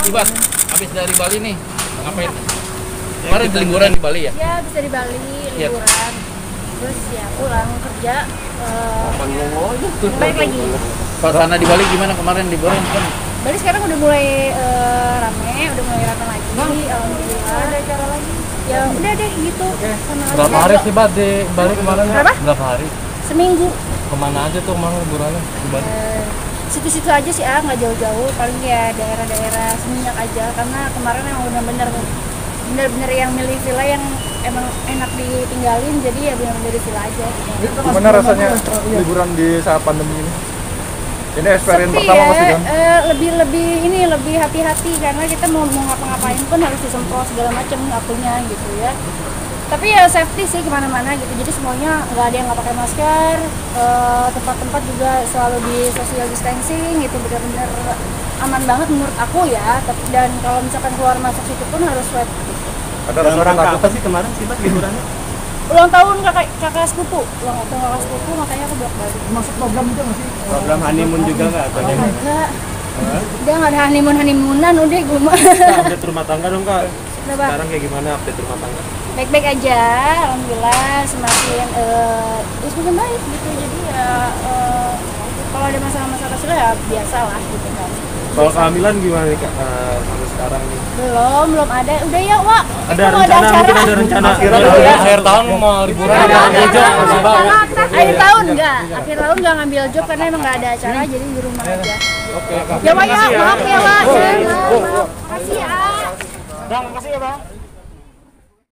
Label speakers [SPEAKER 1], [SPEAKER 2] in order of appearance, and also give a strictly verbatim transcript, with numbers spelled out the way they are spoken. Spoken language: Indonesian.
[SPEAKER 1] Ibas, habis dari Bali nih, ngapain? Kemarin liburan di Bali ya?
[SPEAKER 2] Ya, bisa di Bali, liburan. Terus ya pulang kerja. Uh, balik lagi.
[SPEAKER 1] Suasana di Bali gimana kemarin liburan kan?
[SPEAKER 2] Bali sekarang udah mulai uh, rame, udah mulai rame lagi. Alhamdulillah. Ada acara lagi. Ya udah deh gitu.
[SPEAKER 3] Okay. Berapa hari sih Mbak di Bali kemarin?
[SPEAKER 2] Berapa?
[SPEAKER 3] Berapa hari?
[SPEAKER 2] Seminggu.
[SPEAKER 3] Kemana aja tuh kemarin liburannya di Bali?
[SPEAKER 2] Uh, situ-situ aja sih ah, nggak jauh-jauh. Paling ya daerah-daerah Seminyak aja. Karena kemarin emang bener-bener bener-bener yang milih villa yang emang enak ditinggalin, jadi ya bener-bener di villa aja.
[SPEAKER 4] Gimana rasanya liburan di saat pandemi ini? Ini experience
[SPEAKER 2] Sepi
[SPEAKER 4] pertama
[SPEAKER 2] ya,
[SPEAKER 4] pasti kan?
[SPEAKER 2] Uh, lebih lebih ini lebih hati-hati karena kita mau mau ngapa-ngapain pun harus disemprot segala macam akunya gitu ya. Tapi ya safety sih kemana-mana gitu, jadi semuanya nggak ada yang nggak pakai masker, uh, tempat-tempat juga selalu di social distancing gitu, benar-benar aman banget menurut aku ya. Dan kalau misalkan keluar masuk situ pun harus swab.
[SPEAKER 4] Ada rasa
[SPEAKER 3] apa sih kemarin sih Mbak liburannya?
[SPEAKER 2] Ulang tahun kakak kakak sepupu, ulang tahun kakak sepupu, makanya aku bolak balik.
[SPEAKER 4] Masuk program itu nggak sih?
[SPEAKER 3] Program honeymoon juga nggak? Atau
[SPEAKER 2] enggak. Udah nggak ada honeymoon honeymoonan, udah gue mah.
[SPEAKER 3] Update rumah tangga dong Kak.
[SPEAKER 2] Kenapa?
[SPEAKER 3] Sekarang kayak gimana update rumah tangga?
[SPEAKER 2] Baik-baik aja, alhamdulillah semakin uh, ya semakin baik gitu. Jadi ya uh, kalau ada masalah-masalah kecil ya biasa lah gitu kan.
[SPEAKER 3] Soal kehamilan gimana nih Kak uh, sampai sekarang nih?
[SPEAKER 2] Belum, belum ada. Udah ya Wak.
[SPEAKER 3] Ada rencana, mungkin ada rencana.
[SPEAKER 2] Ya.
[SPEAKER 3] Akhir tahun mau liburan di Jogja masih Mbak.
[SPEAKER 2] Akhir tahun enggak, akhir tahun enggak ngambil job karena emang enggak ada acara jadi di rumah aja.
[SPEAKER 3] Oke,
[SPEAKER 2] ya Wak ya, maaf ya Wak. Maaf, makasih ya.
[SPEAKER 3] Bang, makasih ya Bang.